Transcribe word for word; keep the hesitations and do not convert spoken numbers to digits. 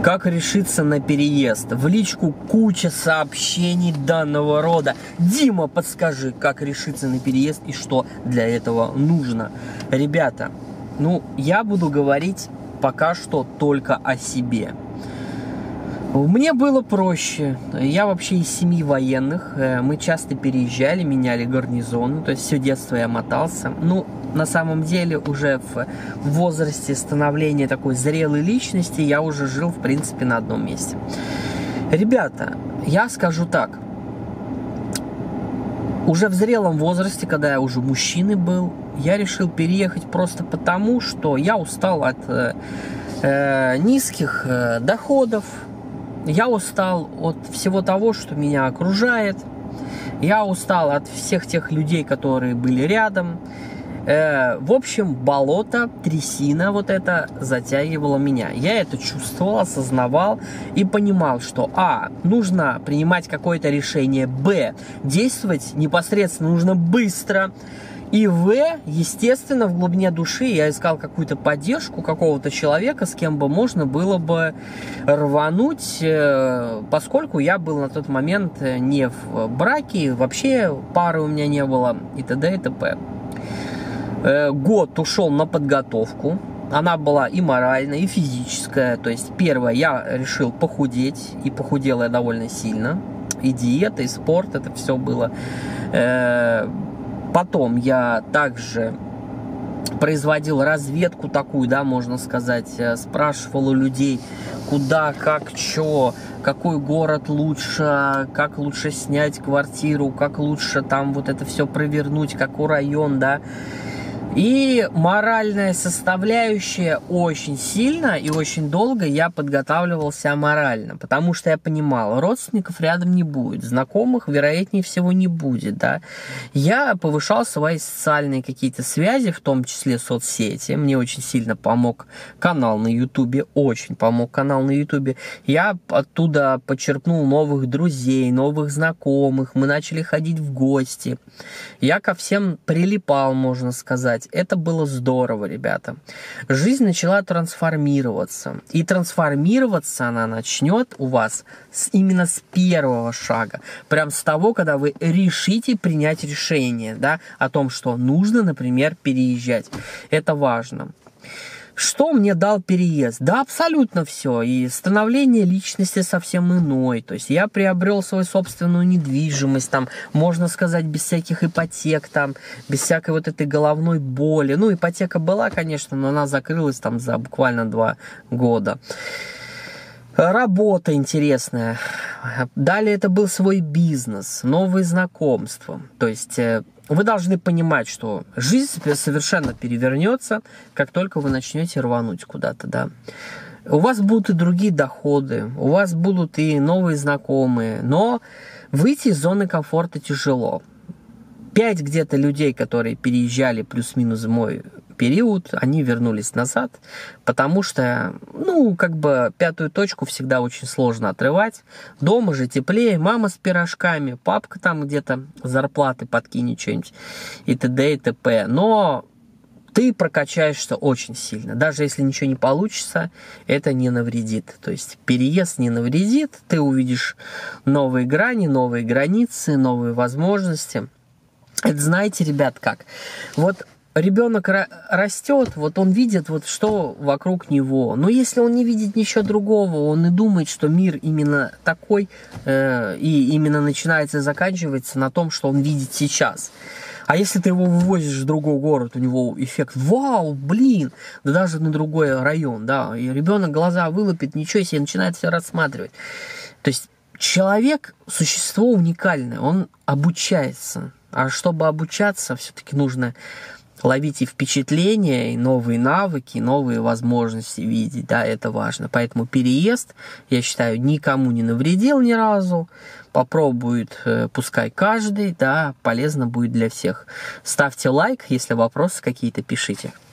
Как решиться на переезд? В личку куча сообщений данного рода. Дима, подскажи, как решиться на переезд и что для этого нужно. Ребята, ну, я буду говорить пока что только о себе. Мне было проще. Я вообще из семьи военных. Мы часто переезжали, меняли гарнизон. То есть все детство я мотался. Ну, на самом деле, уже в возрасте становления такой зрелой личности я уже жил, в принципе, на одном месте. Ребята, я скажу так. Уже в зрелом возрасте, когда я уже мужчиной был, я решил переехать просто потому, что я устал от э, низких э, доходов. Я устал от всего того, что меня окружает. Я устал от всех тех людей, которые были рядом. Э, в общем, болото, трясина вот это затягивало меня. Я это чувствовал, осознавал и понимал, что а, нужно принимать какое-то решение, б, действовать непосредственно нужно быстро. И в, естественно, в глубине души я искал какую-то поддержку какого-то человека, с кем бы можно было бы рвануть, поскольку я был на тот момент не в браке, вообще пары у меня не было и т.д. и т.п. Год ушел на подготовку. Она была и моральная, и физическая. То есть, первое, я решил похудеть, и похудел я довольно сильно. И диета, и спорт, это все было. Потом я также производил разведку такую, да, можно сказать, спрашивал у людей, куда, как, что, какой город лучше, как лучше снять квартиру, как лучше там вот это все провернуть, какой район, да. И моральная составляющая очень сильно и очень долго я подготавливался морально, потому что я понимал, родственников рядом не будет, знакомых, вероятнее всего, не будет, да. Я повышал свои социальные какие-то связи, в том числе соцсети, мне очень сильно помог канал на ютубе, очень помог канал на ютубе. Я оттуда почерпнул новых друзей, новых знакомых, мы начали ходить в гости, я ко всем прилипал, можно сказать. Это было здорово, ребята. Жизнь начала трансформироваться. И трансформироваться она начнет у вас с, именно с первого шага. Прям с того, когда вы решите принять решение, да, о том, что нужно, например, переезжать. Это важно. Что мне дал переезд? Да, абсолютно все. И становление личности совсем иной. То есть я приобрел свою собственную недвижимость, там, можно сказать, без всяких ипотек, там, без всякой вот этой головной боли. Ну, ипотека была, конечно, но она закрылась там за буквально два года. Работа интересная. Далее это был свой бизнес, новые знакомства. То есть вы должны понимать, что жизнь совершенно перевернется, как только вы начнете рвануть куда-то, да. У вас будут и другие доходы, у вас будут и новые знакомые, но выйти из зоны комфорта тяжело. Пять где-то людей, которые переезжали плюс-минус мой период, они вернулись назад, потому что, ну, как бы пятую точку всегда очень сложно отрывать. Дома же теплее, мама с пирожками, папка там где-то зарплаты подкинет что-нибудь и т.д. и т.п. Но ты прокачаешься очень сильно. Даже если ничего не получится, это не навредит. То есть переезд не навредит, ты увидишь новые грани, новые границы, новые возможности. Это знаете, ребят, как? Вот ребенок растет, вот он видит, вот что вокруг него. Но если он не видит ничего другого, он и думает, что мир именно такой, э, и именно начинается и заканчивается на том, что он видит сейчас. А если ты его вывозишь в другой город, у него эффект «Вау, блин!» Да даже на другой район, да. И ребенок глаза вылупит, ничего себе, начинает все рассматривать. То есть человек – существо уникальное, он обучается. А чтобы обучаться, все-таки нужно ловить и впечатления, и новые навыки, и новые возможности видеть, да, это важно. Поэтому переезд, я считаю, никому не навредил ни разу. Попробует, пускай каждый, да, полезно будет для всех. Ставьте лайк, если вопросы какие-то, пишите.